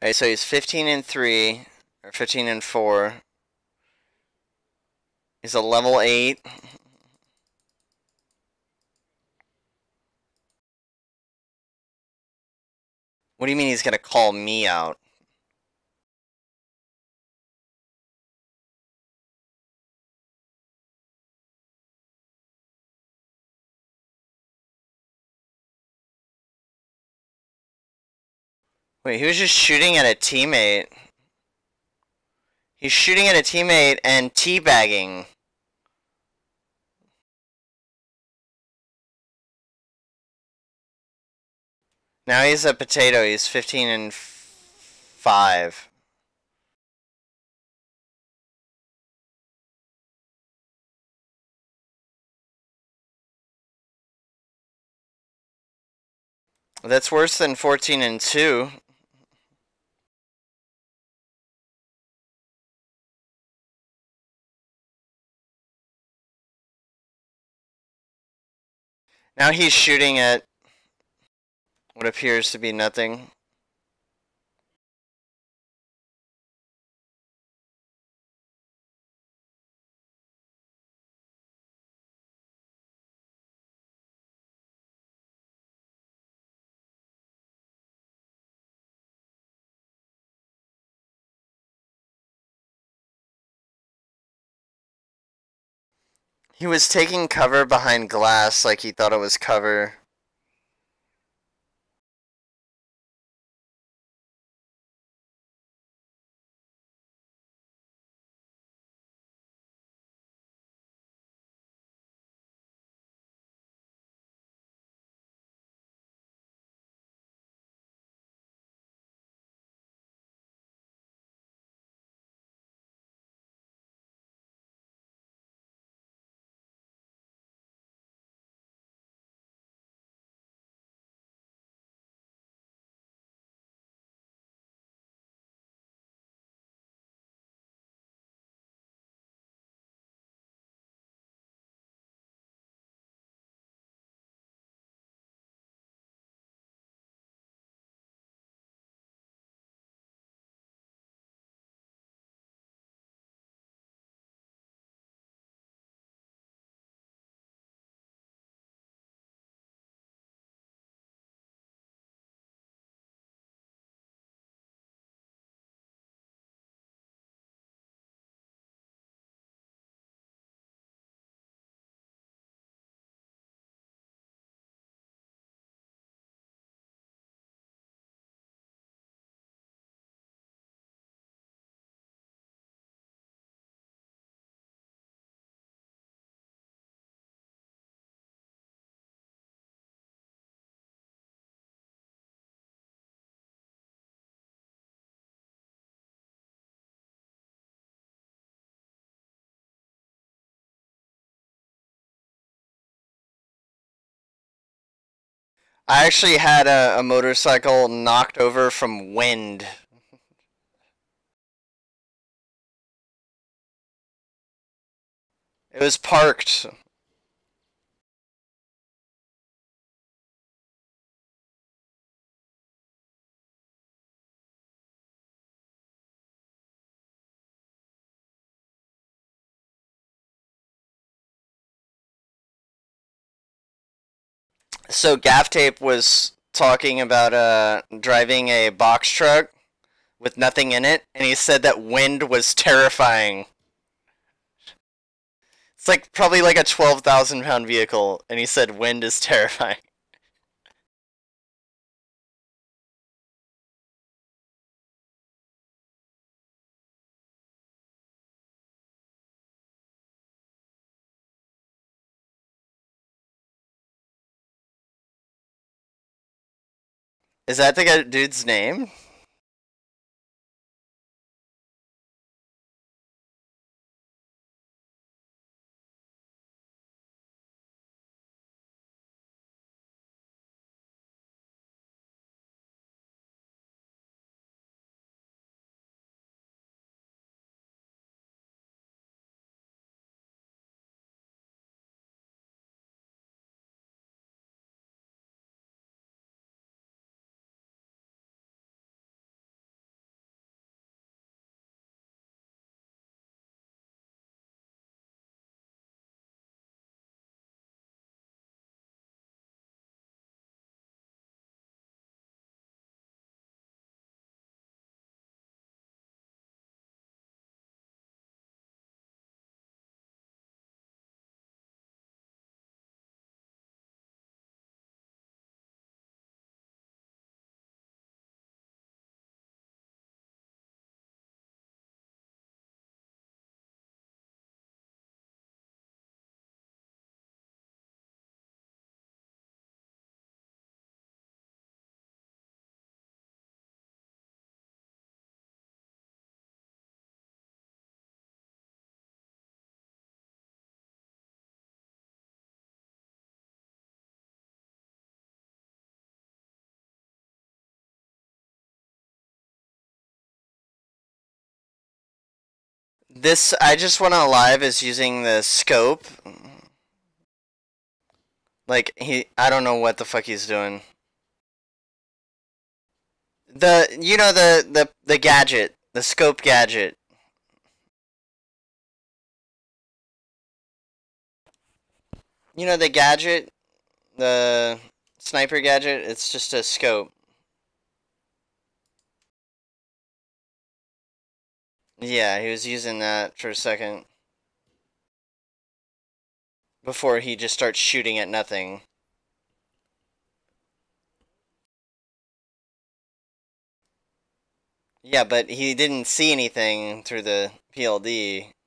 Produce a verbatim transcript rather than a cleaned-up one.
Alright, so he's fifteen and three, or fifteen and four. He's a level eight. What do you mean he's gonna call me out? Wait, he was just shooting at a teammate. He's shooting at a teammate and teabagging. Now he's a potato. He's fifteen and five. That's worse than fourteen and two. Now he's shooting at what appears to be nothing. He was taking cover behind glass like he thought it was cover. I actually had a, a motorcycle knocked over from wind. It was parked. So Gaff Tape was talking about uh, driving a box truck with nothing in it, and he said that wind was terrifying. It's like probably like a twelve thousand pound vehicle, and he said wind is terrifying. Is that the dude's name? This I just went on live is using the scope. Like he, I don't know what the fuck he's doing. The you know the the the gadget, the scope gadget. You know the gadget, the sniper gadget. It's just a scope. Yeah, he was using that for a second before he just starts shooting at nothing. Yeah, but he didn't see anything through the P L D.